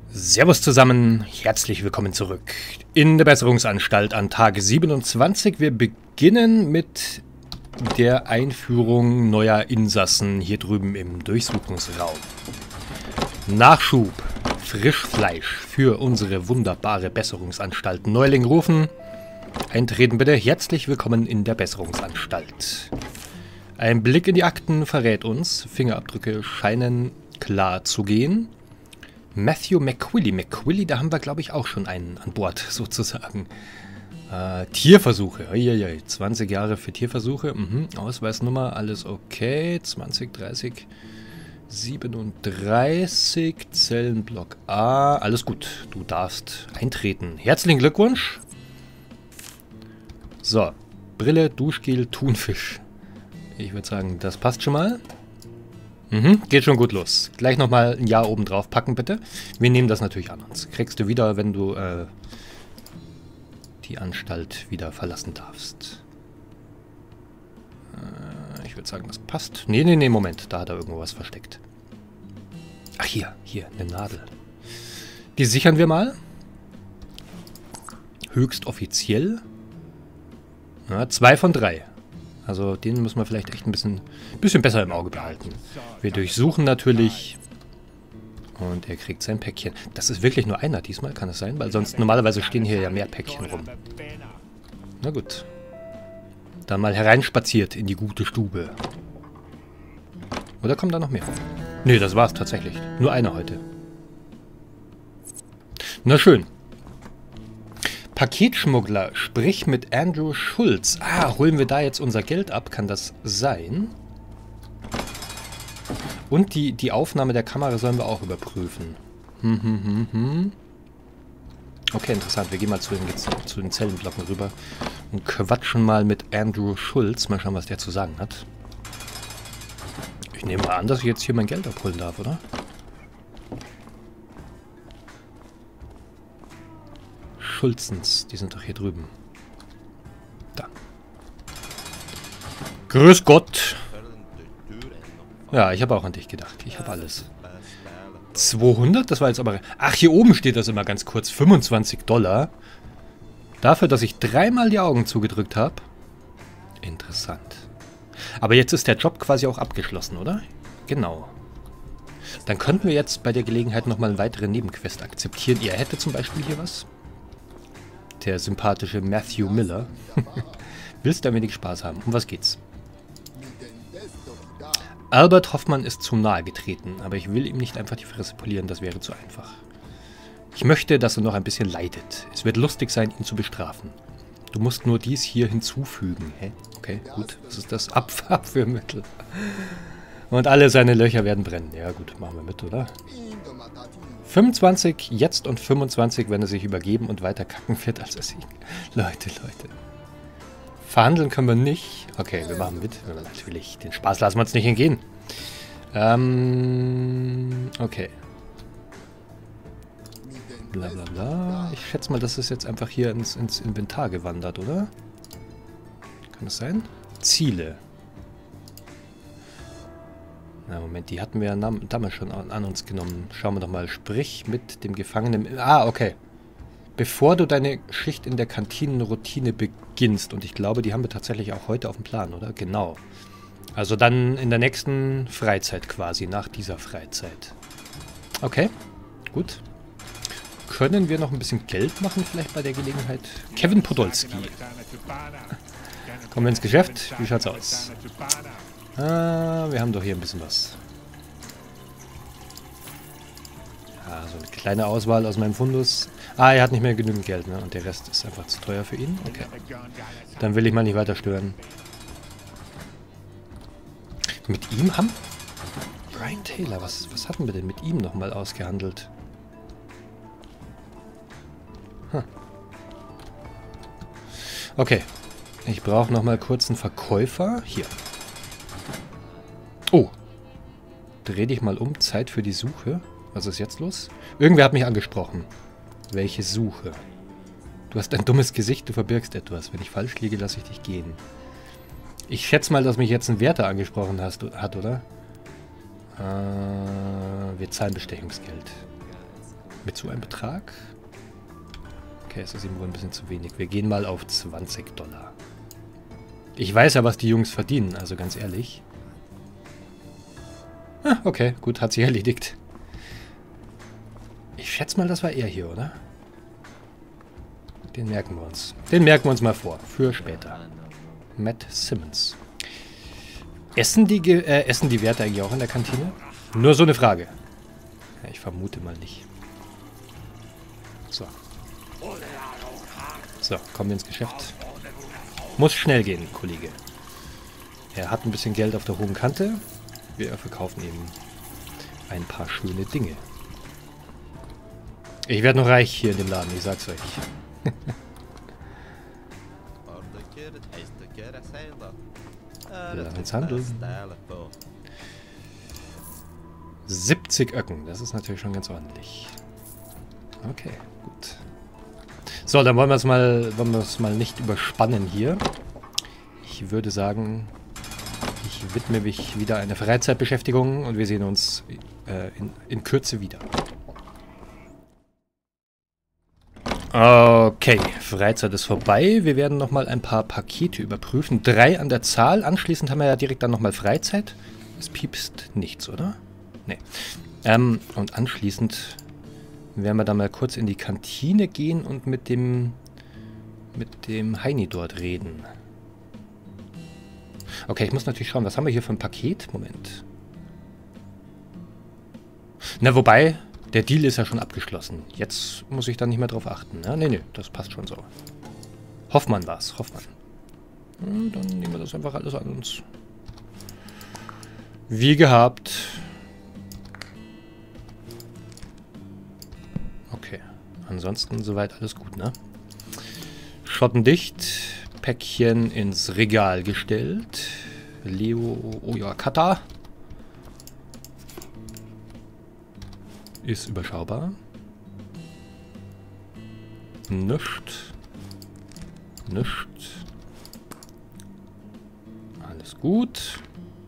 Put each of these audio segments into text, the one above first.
Servus zusammen, herzlich willkommen zurück in der Besserungsanstalt an Tag 27. Wir beginnen mit der Einführung neuer Insassen hier drüben im Durchsuchungsraum. Nachschub, Frischfleisch für unsere wunderbare Besserungsanstalt. Neuling rufen, eintreten bitte, herzlich willkommen in der Besserungsanstalt. Ein Blick in die Akten verrät uns, Fingerabdrücke scheinen klar zu gehen. Matthew McQuilly, da haben wir, glaube ich, auch schon einen an Bord, sozusagen. Tierversuche, 20 Jahre für Tierversuche, Ausweisnummer, alles okay, 20, 30, 37, Zellenblock A, alles gut, du darfst eintreten. Herzlichen Glückwunsch. So, Brille, Duschgel, Thunfisch. Ich würde sagen, das passt schon mal. Geht schon gut los. Gleich nochmal ein Jahr oben drauf packen, bitte. Wir nehmen das natürlich an uns. Kriegst du wieder, wenn du die Anstalt wieder verlassen darfst. Ich würde sagen, das passt. Nee, Moment. Da hat er irgendwo was versteckt. Ach, hier, eine Nadel. Die sichern wir mal. Höchst offiziell. Ja, 2 von 3. Also den müssen wir vielleicht echt ein bisschen besser im Auge behalten. Wir durchsuchen natürlich. Und er kriegt sein Päckchen. Das ist wirklich nur einer diesmal, kann es sein? Weil sonst normalerweise stehen hier ja mehr Päckchen rum. Na gut. Dann mal hereinspaziert in die gute Stube. Oder kommt da noch mehr? Nee, das war's tatsächlich. Nur einer heute. Na schön. Paketschmuggler, sprich mit Andrew Schulz. Ah, holen wir da jetzt unser Geld ab? Kann das sein? Und die Aufnahme der Kamera sollen wir auch überprüfen. Okay, interessant. Wir gehen mal zu den Zellenblocken rüber und quatschen mal mit Andrew Schulz. Mal schauen, was der zu sagen hat. Ich nehme mal an, dass ich jetzt hier mein Geld abholen darf, oder? Schulzens, die sind doch hier drüben. Da. Grüß Gott. Ja, ich habe auch an dich gedacht. Ich habe alles. 200? Das war jetzt aber... Ach, hier oben steht das immer ganz kurz. $25. Dafür, dass ich 3-mal die Augen zugedrückt habe. Interessant. Aber jetzt ist der Job quasi auch abgeschlossen, oder? Genau. Dann könnten wir jetzt bei der Gelegenheit nochmal eine weitere Nebenquest akzeptieren. Ihr hättet zum Beispiel hier was? Der sympathische Matthew Miller. Willst du ein wenig Spaß haben? Um was geht's? Albert Hoffmann ist zu nahe getreten, aber ich will ihm nicht einfach die Fresse polieren, das wäre zu einfach. Ich möchte, dass er noch ein bisschen leidet. Es wird lustig sein, ihn zu bestrafen. Du musst nur dies hier hinzufügen. Hä? Okay, gut. Was ist das? Abführmittel. Und alle seine Löcher werden brennen. Ja gut, machen wir mit, oder? 25 jetzt und 25, wenn er sich übergeben und weiter kacken wird, als er sieht. Leute. Verhandeln können wir nicht. Okay, wir machen mit. Natürlich, den Spaß lassen wir uns nicht entgehen. Okay. Blablabla. Ich schätze mal, das ist jetzt einfach hier ins Inventar gewandert, oder? Kann das sein? Ziele. Na, Moment, die hatten wir ja damals schon an uns genommen. Schauen wir doch mal. Sprich mit dem Gefangenen... Ah, okay. Bevor du deine Schicht in der Kantinenroutine beginnst. Und ich glaube, die haben wir tatsächlich auch heute auf dem Plan, oder? Genau. Also dann in der nächsten Freizeit quasi. Nach dieser Freizeit. Okay. Gut. Können wir noch ein bisschen Geld machen vielleicht bei der Gelegenheit? Kevin Podolski. Kommen wir ins Geschäft. Wie schaut's aus? Wir haben doch hier ein bisschen was. Ja, so eine kleine Auswahl aus meinem Fundus. Ah, er hat nicht mehr genügend Geld, ne? Und der Rest ist einfach zu teuer für ihn. Okay. Dann will ich mal nicht weiter stören. Mit ihm haben... Brian Taylor, was hatten wir denn mit ihm nochmal ausgehandelt? Okay. Ich brauche nochmal kurz einen Verkäufer. Hier. Oh. Dreh dich mal um. Zeit für die Suche. Was ist jetzt los? Irgendwer hat mich angesprochen. Welche Suche? Du hast ein dummes Gesicht, du verbirgst etwas. Wenn ich falsch liege, lasse ich dich gehen. Ich schätze mal, dass mich jetzt ein Wärter angesprochen hat, oder? Wir zahlen Bestechungsgeld. Mit so einem Betrag? Okay, es ist ihm wohl ein bisschen zu wenig. Wir gehen mal auf $20. Ich weiß ja, was die Jungs verdienen, also ganz ehrlich. Ah, okay, gut, hat sich erledigt. Ich schätze mal, das war er hier, oder? Den merken wir uns. Den merken wir uns mal vor, für später. Matt Simmons. Essen die Werte eigentlich auch in der Kantine? Nur so eine Frage. Ja, ich vermute mal nicht. So. So, kommen wir ins Geschäft. Muss schnell gehen, Kollege. Er hat ein bisschen Geld auf der hohen Kante. Wir verkaufen ihm ein paar schöne Dinge. Ich werde noch reich hier in dem Laden, ich sag's euch. Lass uns handeln. 70 Öcken, das ist natürlich schon ganz ordentlich. Okay, gut. So, dann wollen wir es mal nicht überspannen hier. Ich würde sagen, ich widme mich wieder einer Freizeitbeschäftigung und wir sehen uns in Kürze wieder. Okay, Freizeit ist vorbei. Wir werden nochmal ein paar Pakete überprüfen. 3 an der Zahl. Anschließend haben wir ja direkt dann nochmal Freizeit. Es piepst nichts, oder? Nee. Und anschließend werden wir dann mal kurz in die Kantine gehen und mit dem Heini dort reden. Okay, ich muss natürlich schauen, was haben wir hier für ein Paket? Moment. Na, wobei, der Deal ist ja schon abgeschlossen. Jetzt muss ich da nicht mehr drauf achten. Ja, nee, das passt schon so. Hoffmann war's, Hoffmann. Ja, dann nehmen wir das einfach alles an uns. Wie gehabt. Okay, ansonsten soweit alles gut, ne? Schottendicht. Päckchen ins Regal gestellt. Leo Oyakata. Ist überschaubar. Nischt. Alles gut.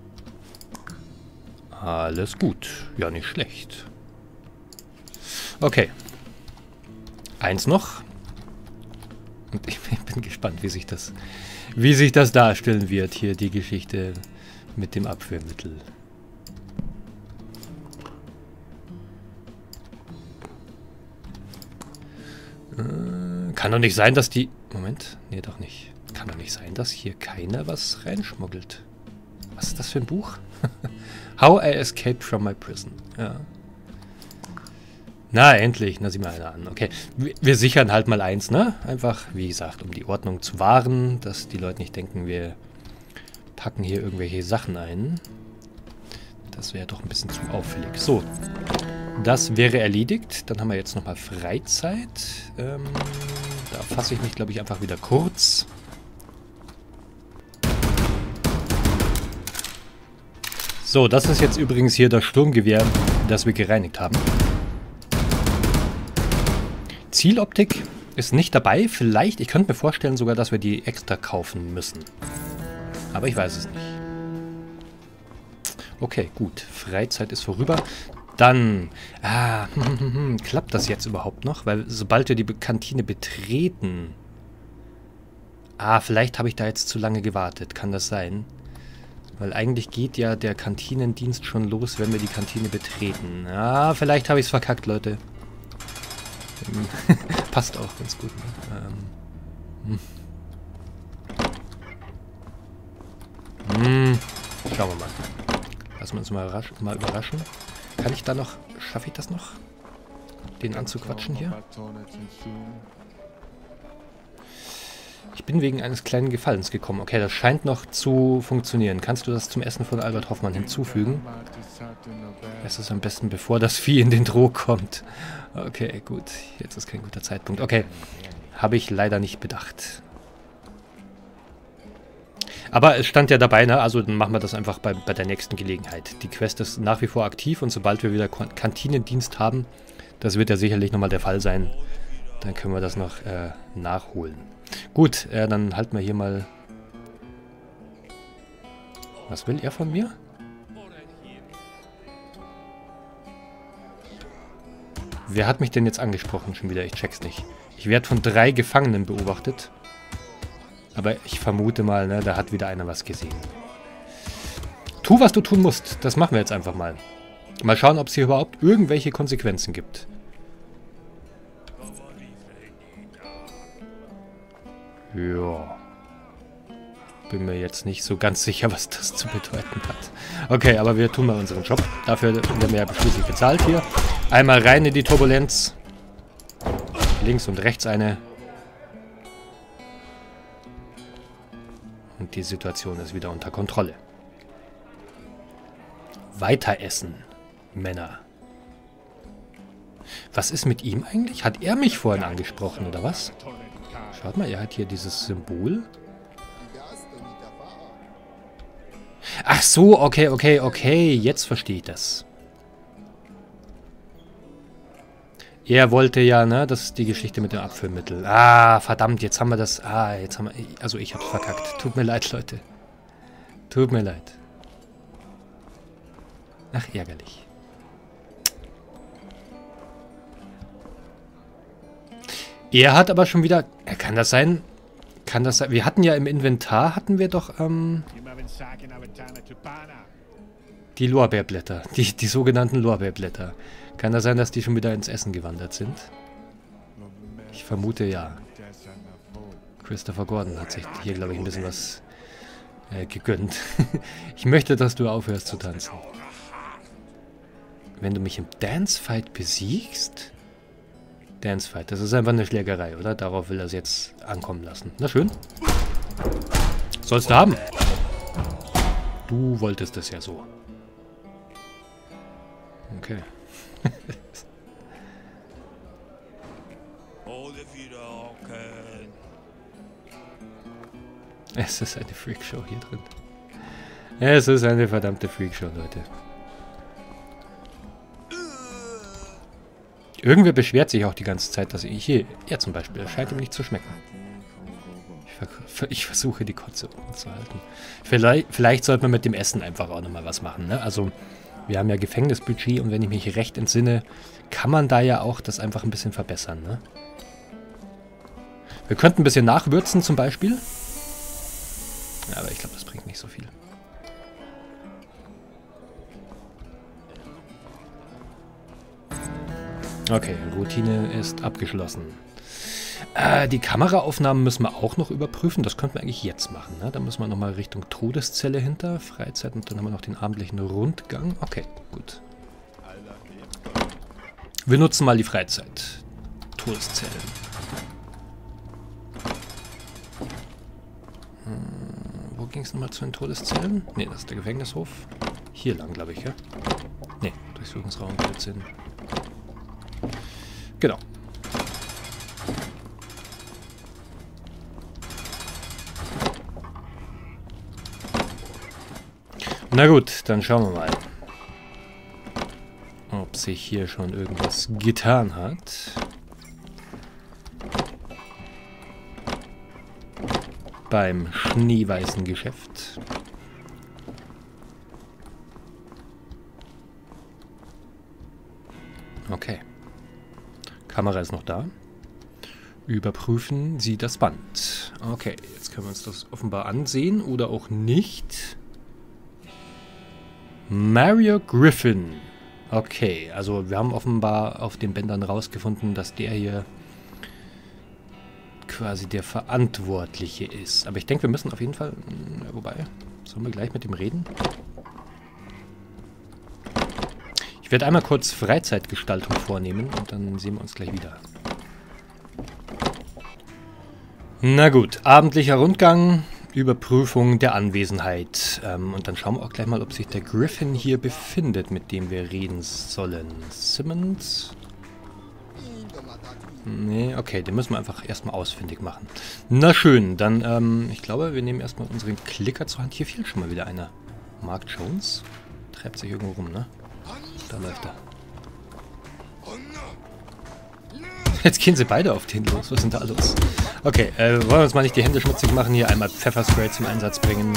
Alles gut. Ja, nicht schlecht. Okay. Eins noch. Und ich bin gespannt, wie sich das darstellen wird, hier die Geschichte mit dem Abführmittel. Kann doch nicht sein, dass die... Moment, nee, doch nicht. Kann doch nicht sein, dass hier keiner was reinschmuggelt. Was ist das für ein Buch? How I Escaped from My Prison. Ja. Na, endlich. Na, sieh mal einer an. Okay, wir sichern halt mal eins, ne? Einfach, wie gesagt, um die Ordnung zu wahren, dass die Leute nicht denken, wir packen hier irgendwelche Sachen ein. Das wäre doch ein bisschen zu auffällig. So, das wäre erledigt. Dann haben wir jetzt nochmal Freizeit. Da fasse ich mich, glaube ich, einfach wieder kurz. So, das ist jetzt übrigens hier das Sturmgewehr, das wir gereinigt haben. Zieloptik ist nicht dabei. Vielleicht, ich könnte mir vorstellen sogar, dass wir die extra kaufen müssen. Aber ich weiß es nicht. Okay, gut. Freizeit ist vorüber. Dann, klappt das jetzt überhaupt noch? Weil sobald wir die Kantine betreten... vielleicht habe ich da jetzt zu lange gewartet. Kann das sein? Weil eigentlich geht ja der Kantinendienst schon los, wenn wir die Kantine betreten. Ja, vielleicht habe ich es verkackt, Leute. Passt auch ganz gut. Schauen wir mal. Lassen wir uns mal überraschen. Kann ich da noch... Schaffe ich das noch? Den anzuquatschen hier? Ich bin wegen eines kleinen Gefallens gekommen. Okay, das scheint noch zu funktionieren. Kannst du das zum Essen von Albert Hoffmann hinzufügen? Es ist am besten, bevor das Vieh in den Trog kommt. Okay, gut. Jetzt ist kein guter Zeitpunkt. Okay, habe ich leider nicht bedacht. Aber es stand ja dabei, ne? Also dann machen wir das einfach bei der nächsten Gelegenheit. Die Quest ist nach wie vor aktiv und sobald wir wieder Kantinendienst haben, das wird ja sicherlich nochmal der Fall sein, dann können wir das noch nachholen. Gut, dann halten wir hier mal... Was will er von mir? Wer hat mich denn jetzt angesprochen schon wieder? Ich check's nicht. Ich werde von 3 Gefangenen beobachtet. Aber ich vermute mal, ne, da hat wieder einer was gesehen. Tu, was du tun musst. Das machen wir jetzt einfach mal. Mal schauen, ob es hier überhaupt irgendwelche Konsequenzen gibt. Ja. Bin mir jetzt nicht so ganz sicher, was das zu bedeuten hat. Okay, aber wir tun mal unseren Job. Dafür werden wir ja schließlich bezahlt hier. Einmal rein in die Turbulenz. Links und rechts eine. Und die Situation ist wieder unter Kontrolle. Weiter essen, Männer. Was ist mit ihm eigentlich? Hat er mich vorhin angesprochen, oder was? Schaut mal, er hat hier dieses Symbol. Ach so, okay. Jetzt verstehe ich das. Er wollte ja, ne, das ist die Geschichte mit dem Abführmittel. Ah, verdammt, jetzt haben wir das. Ah, jetzt haben wir. Also ich hab's verkackt. Tut mir leid, Leute. Tut mir leid. Ach, ärgerlich. Er hat aber schon wieder... Kann das sein? Kann das sein? Wir hatten ja im Inventar, hatten wir doch, die Lorbeerblätter. Die sogenannten Lorbeerblätter. Kann das sein, dass die schon wieder ins Essen gewandert sind? Ich vermute ja. Christopher Gordon hat sich hier, glaube ich, ein bisschen was gegönnt. Ich möchte, dass du aufhörst zu tanzen. Wenn du mich im Dancefight besiegst? Dancefight, das ist einfach eine Schlägerei, oder? Darauf will er es jetzt ankommen lassen. Na schön. Sollst du haben. Du wolltest es ja so. Okay. Es ist eine Freakshow hier drin. Es ist eine verdammte Freakshow, Leute. Irgendwer beschwert sich auch die ganze Zeit, dass ich hier... Er zum Beispiel, das scheint ihm nicht zu schmecken. Ich versuche die Kotze oben zu halten. Vielleicht sollte man mit dem Essen einfach auch nochmal was machen, ne? Also, wir haben ja Gefängnisbudget und wenn ich mich recht entsinne, kann man da ja auch das einfach ein bisschen verbessern, ne? Wir könnten ein bisschen nachwürzen zum Beispiel. Ja, aber ich glaube, das bringt nicht so viel. Okay, Routine ist abgeschlossen. Die Kameraaufnahmen müssen wir auch noch überprüfen. Das könnten wir eigentlich jetzt machen, ne? Da müssen wir nochmal Richtung Todeszelle hinter. Freizeit und dann haben wir noch den abendlichen Rundgang. Okay, gut. Wir nutzen mal die Freizeit. Todeszellen. Wo ging es nochmal zu den Todeszellen? Ne, das ist der Gefängnishof. Hier lang, glaube ich, ja? Ne, Durchsuchungsraum 14. Genau. Na gut, dann schauen wir mal, ob sich hier schon irgendwas getan hat. Beim schneeweißen Geschäft. Okay. Kamera ist noch da. Überprüfen Sie das Band. Okay, jetzt können wir uns das offenbar ansehen oder auch nicht. Mario Griffin. Okay, also wir haben offenbar auf den Bändern rausgefunden, dass der hier quasi der Verantwortliche ist. Aber ich denke, wir müssen auf jeden Fall... Wobei, sollen wir gleich mit ihm reden? Ich werde einmal kurz Freizeitgestaltung vornehmen und dann sehen wir uns gleich wieder. Na gut, abendlicher Rundgang, Überprüfung der Anwesenheit. Und dann schauen wir auch gleich mal, ob sich der Griffin hier befindet, mit dem wir reden sollen. Simmons? Nee, okay, den müssen wir einfach erstmal ausfindig machen. Na schön, dann, ich glaube, wir nehmen erstmal unseren Klicker zur Hand. Hier fehlt schon mal wieder einer. Mark Jones? Treibt sich irgendwo rum, ne? Da läuft er. Jetzt gehen sie beide auf den los. Was ist denn da los? Okay, wollen wir uns mal nicht die Hände schmutzig machen. Hier einmal Pfefferspray zum Einsatz bringen.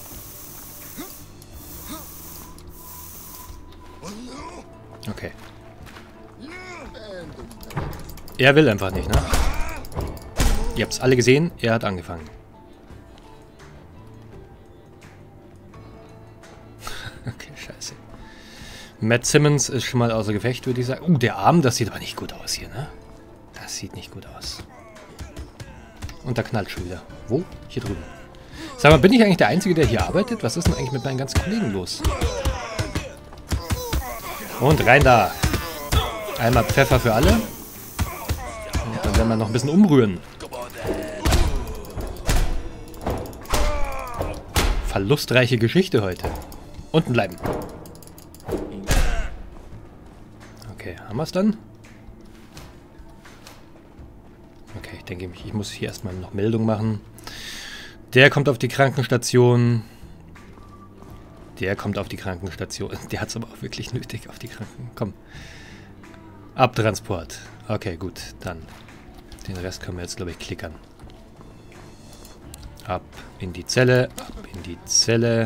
Okay. Er will einfach nicht, ne? Ihr habt es alle gesehen, er hat angefangen. Okay, scheiße. Matt Simmons ist schon mal außer Gefecht, würde ich sagen. Der Arm, das sieht aber nicht gut aus hier, ne? Das sieht nicht gut aus. Und da knallt schon wieder. Wo? Hier drüben. Sag mal, bin ich eigentlich der Einzige, der hier arbeitet? Was ist denn eigentlich mit meinen ganzen Kollegen los? Und rein da. Einmal Pfeffer für alle. Und dann werden wir noch ein bisschen umrühren. Verlustreiche Geschichte heute. Unten bleiben. Okay, haben wir es dann? Okay, ich denke, ich muss hier erstmal noch Meldung machen. Der kommt auf die Krankenstation. Der kommt auf die Krankenstation. Der hat es aber auch wirklich nötig auf die Kranken. Komm. Abtransport. Okay, gut. Dann. Den Rest können wir jetzt, glaube ich, klickern. Ab in die Zelle. Ab in die Zelle.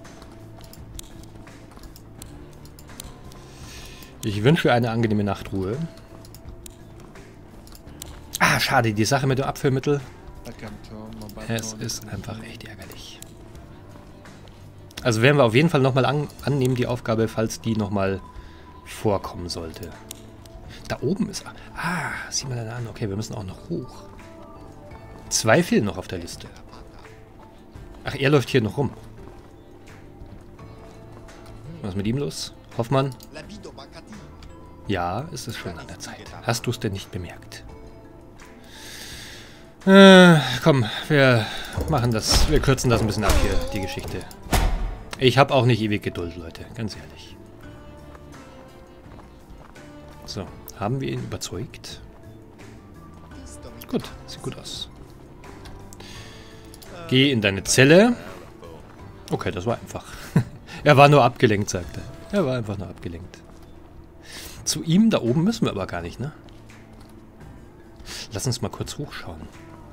Ich wünsche eine angenehme Nachtruhe. Ah, schade. Die Sache mit dem Abführmittel. Es ist einfach echt ärgerlich. Also werden wir auf jeden Fall nochmal annehmen, die Aufgabe, falls die nochmal vorkommen sollte. Da oben ist... Ah, sieh mal da an. Okay, wir müssen auch noch hoch. 2 fehlen noch auf der Liste. Ach, er läuft hier noch rum. Was ist mit ihm los? Hoffmann? Ja, es ist schon an der Zeit. Hast du es denn nicht bemerkt? Komm, wir machen das. Wir kürzen das ein bisschen ab hier, die Geschichte. Ich habe auch nicht ewig Geduld, Leute. Ganz ehrlich. So, haben wir ihn überzeugt? Gut, sieht gut aus. Geh in deine Zelle. Okay, das war einfach. Er war nur abgelenkt, sagte er. Er war einfach nur abgelenkt. Zu ihm da oben müssen wir aber gar nicht, ne? Lass uns mal kurz hochschauen.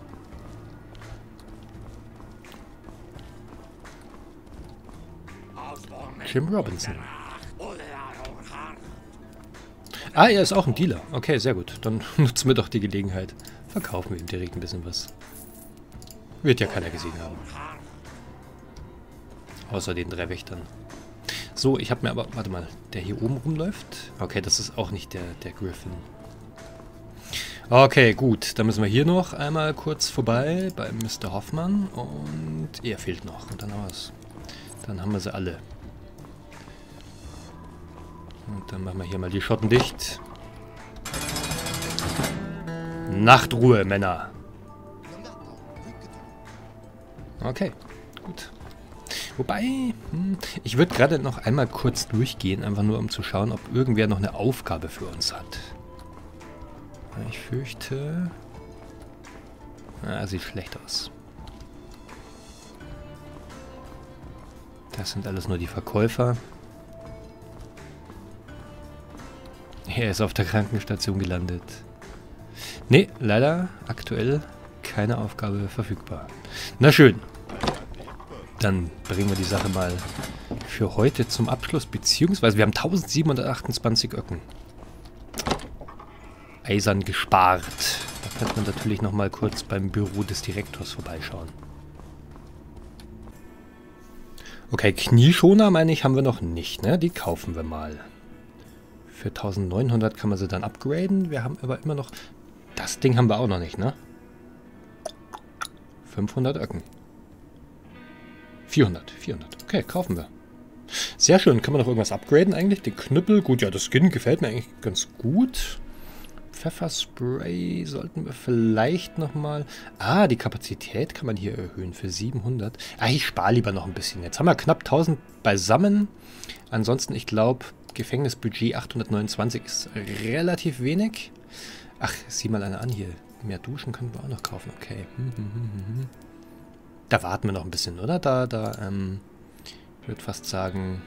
Jim Robinson. Ah, er ist auch ein Dealer. Okay, sehr gut. Dann nutzen wir doch die Gelegenheit. Verkaufen wir ihm direkt ein bisschen was. Wird ja keiner gesehen haben. Außer den 3 Wächtern. So, ich habe mir aber... Warte mal, der hier oben rumläuft? Okay, das ist auch nicht der Griffin. Okay, gut. Dann müssen wir hier noch einmal kurz vorbei bei Mr. Hoffmann. Und er fehlt noch. Und dann haben wir es. Dann haben wir sie alle. Und dann machen wir hier mal die Schotten dicht. Nachtruhe, Männer. Okay, gut. Wobei, ich würde gerade noch einmal kurz durchgehen, einfach nur um zu schauen, ob irgendwer noch eine Aufgabe für uns hat. Ich fürchte... sieht schlecht aus. Das sind alles nur die Verkäufer. Er ist auf der Krankenstation gelandet. Nee, leider aktuell keine Aufgabe verfügbar. Na schön. Dann bringen wir die Sache mal für heute zum Abschluss, beziehungsweise wir haben 1728 Öcken. Eisern gespart. Da könnte man natürlich nochmal kurz beim Büro des Direktors vorbeischauen. Okay, Knieschoner, meine ich, haben wir noch nicht, ne? Die kaufen wir mal. Für 1900 kann man sie dann upgraden. Wir haben aber immer noch... Das Ding haben wir auch noch nicht, ne? 500 Öcken. 400. Okay, kaufen wir. Sehr schön. Kann man noch irgendwas upgraden eigentlich? Den Knüppel. Gut, ja, das Skin gefällt mir eigentlich ganz gut. Pfefferspray sollten wir vielleicht nochmal... Ah, die Kapazität kann man hier erhöhen für 700. Ah, ich spare lieber noch ein bisschen. Jetzt haben wir knapp 1000 beisammen. Ansonsten, ich glaube, Gefängnisbudget 829 ist relativ wenig. Ach, sieh mal eine an hier. Mehr Duschen können wir auch noch kaufen. Okay. Da warten wir noch ein bisschen, oder? Ich würde fast sagen,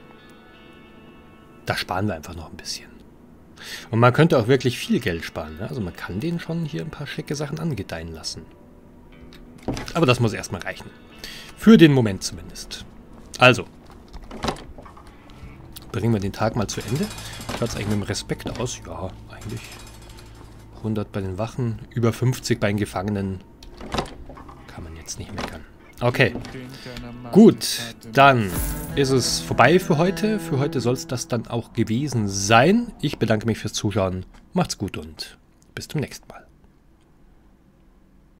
da sparen wir einfach noch ein bisschen. Und man könnte auch wirklich viel Geld sparen. Ne? Also man kann denen schon hier ein paar schicke Sachen angedeihen lassen. Aber das muss erstmal reichen. Für den Moment zumindest. Also. Bringen wir den Tag mal zu Ende. Schaut es eigentlich mit dem Respekt aus? Ja, eigentlich. 100 bei den Wachen, über 50 bei den Gefangenen. Kann man jetzt nicht meckern. Okay. Gut, dann ist es vorbei für heute. Für heute soll es das dann auch gewesen sein. Ich bedanke mich fürs Zuschauen. Macht's gut und bis zum nächsten Mal.